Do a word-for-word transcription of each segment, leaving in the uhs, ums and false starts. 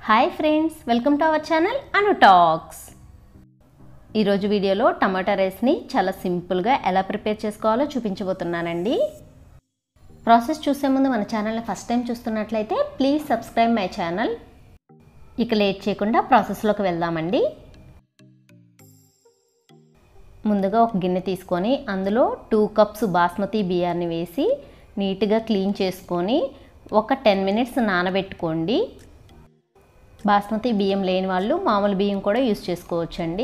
Hi friends, welcome to our channel Anu talks. ఈరోజు వీడియోలో టమాటా రైస్ని చాలా సింపుల్గా ఎలా ప్రిపేర్ చేసుకోవాలో చూపించబోతున్నానండి. ప్రాసెస్ చూసే ముందు మన ఛానల్ని ఫస్ట్ టైం చూస్తున్నట్లయితే ప్లీజ్ సబ్స్క్రైబ్ మై ఛానల్. ఇక లేట్ చేయకుండా ప్రాసెస్లోకి వెళ్దామండి. ముందుగా ఒక గిన్నె తీసుకొని అందులో టూ కప్స్ బాస్మతి బియ్యాన్ని వేసి నీట్గా క్లీన్ చేసుకొని ఒక టెన్ మినిట్స్ నానబెట్టుకోండి. బాస్మతి బియ్యం లేని వాళ్ళు మామూలు బియ్యం కూడా యూస్ చేసుకోవచ్చండి.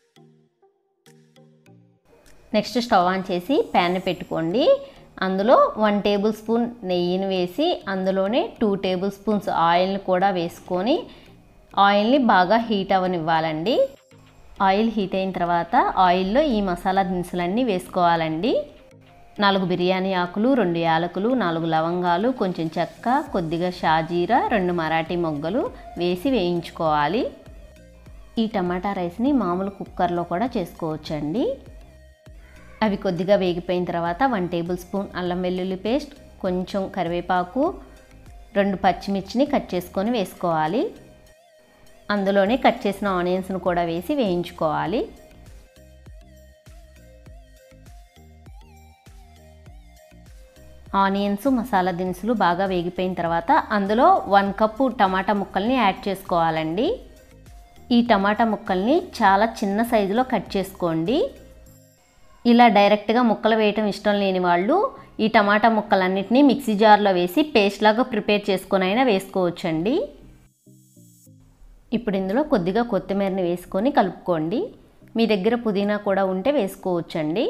నెక్స్ట్ స్టవ్ ఆన్ చేసి ప్యాన్ పెట్టుకోండి. అందులో వన్ టేబుల్ స్పూన్ నెయ్యిని వేసి అందులోనే టూ టేబుల్ స్పూన్స్ ఆయిల్ని కూడా వేసుకొని ఆయిల్ని బాగా హీట్ అవ్వనివ్వాలండి. ఆయిల్ హీట్ అయిన తర్వాత ఆయిల్లో ఈ మసాలా దినుసులన్నీ వేసుకోవాలండి. నాలుగు బిర్యానీ ఆకులు, రెండు యాలకులు, నాలుగు లవంగాలు, కొంచెం చెక్క, కొద్దిగా షాజీరా, రెండు మరాఠీ మొగ్గలు వేసి వేయించుకోవాలి. ఈ టమాటా రైస్ని మామూలు కుక్కర్లో కూడా చేసుకోవచ్చండి. అవి కొద్దిగా వేగిపోయిన తర్వాత వన్ టేబుల్ స్పూన్ అల్లం వెల్లుల్లి పేస్ట్, కొంచెం కరివేపాకు, రెండు పచ్చిమిర్చిని కట్ చేసుకొని వేసుకోవాలి. అందులోనే కట్ చేసిన ఆనియన్స్ను కూడా వేసి వేయించుకోవాలి. ఆనియన్స్, మసాలా దినుసులు బాగా వేగిపోయిన తర్వాత అందులో వన్ కప్పు టమాటా ముక్కల్ని యాడ్ చేసుకోవాలండి. ఈ టమాటా ముక్కల్ని చాలా చిన్న సైజులో కట్ చేసుకోండి. ఇలా డైరెక్ట్గా ముక్కలు వేయటం ఇష్టం లేని వాళ్ళు ఈ టమాటా ముక్కలన్నిటినీ మిక్సీ జార్లో వేసి పేస్ట్ లాగా ప్రిపేర్ చేసుకొని అయినా వేసుకోవచ్చండి. ఇప్పుడు ఇందులో కొద్దిగా కొత్తిమీరని వేసుకొని కలుపుకోండి. మీ దగ్గర పుదీనా కూడా ఉంటే వేసుకోవచ్చండి.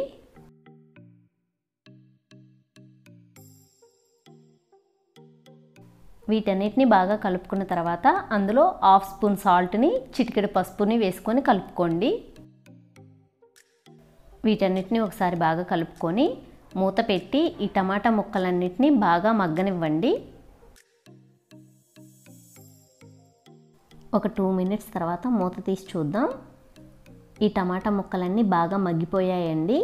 వీటన్నిటిని బాగా కలుపుకున్న తర్వాత అందులో హాఫ్ స్పూన్ సాల్ట్ని, చిటికెడు పసుపుని వేసుకొని కలుపుకోండి. వీటన్నిటిని ఒకసారి బాగా కలుపుకొని మూత పెట్టి ఈ టమాటా ముక్కలన్నిటిని బాగా మగ్గనివ్వండి. ఒక టూ మినిట్స్ తర్వాత మూత తీసి చూద్దాం. ఈ టమాటా ముక్కలన్నీ బాగా మగ్గిపోయాయండి.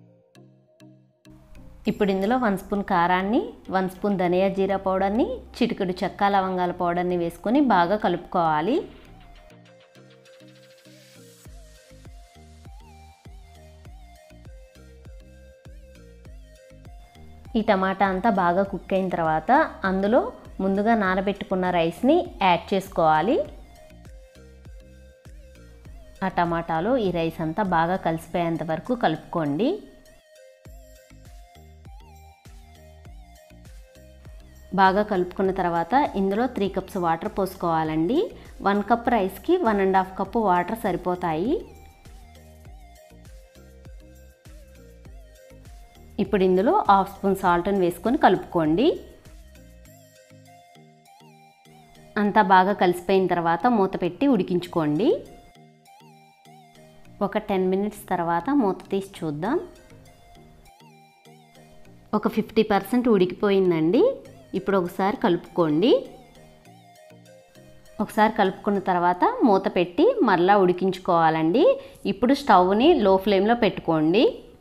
ఇప్పుడు ఇందులో వన్ స్పూన్ కారాన్ని, వన్ స్పూన్ ధనియా జీరా పౌడర్ని, చిటికెడు చెక్క లవంగాల పౌడర్ని వేసుకొని బాగా కలుపుకోవాలి. ఈ టమాటా అంతా బాగా కుక్ అయిన తర్వాత అందులో ముందుగా నానబెట్టుకున్న రైస్ని యాడ్ చేసుకోవాలి. ఆ టమాటాలో ఈ రైస్ అంతా బాగా కలిసిపోయేంత వరకు కలుపుకోండి. బాగా కలుపుకున్న తర్వాత ఇందులో త్రీ కప్స్ వాటర్ పోసుకోవాలండి. వన్ కప్ రైస్కి one and half cup water సరిపోతాయి. ఇప్పుడు ఇందులో హాఫ్ స్పూన్ సాల్ట్ని వేసుకొని కలుపుకోండి. అంతా బాగా కలిసిపోయిన తర్వాత మూత పెట్టి ఉడికించుకోండి. ఒక టెన్ మినిట్స్ తర్వాత మూత తీసి చూద్దాం. ఒక ఫిఫ్టీ పర్సెంట్ ఉడికిపోయిందండి. ఇప్పుడు ఒకసారి కలుపుకోండి. ఒకసారి కలుపుకున్న తర్వాత మూత పెట్టి మరలా ఉడికించుకోవాలండి. ఇప్పుడు స్టవ్ని లో ఫ్లేమ్లో పెట్టుకోండి.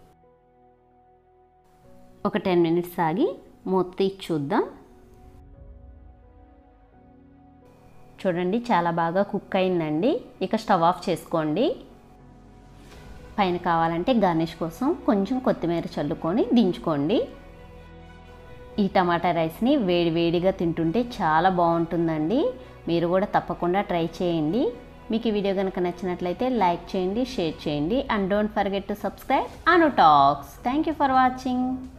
ఒక టెన్ మినిట్స్ ఆగి మూత తీసి చూద్దాం. చూడండి, చాలా బాగా కుక్ అయిందండి. ఇక స్టవ్ ఆఫ్ చేసుకోండి. పైన కావాలంటే గార్నిష్ కోసం కొంచెం కొత్తిమీర చల్లుకొని దించుకోండి. ఈ టమాటా రైస్ని వేడి వేడిగా తింటుంటే చాలా బాగుంటుందండి. మీరు కూడా తప్పకుండా ట్రై చేయండి. మీకు ఈ వీడియో కనుక నచ్చినట్లయితే లైక్ చేయండి, షేర్ చేయండి and don't forget to subscribe Anu talks. Thank you for watching.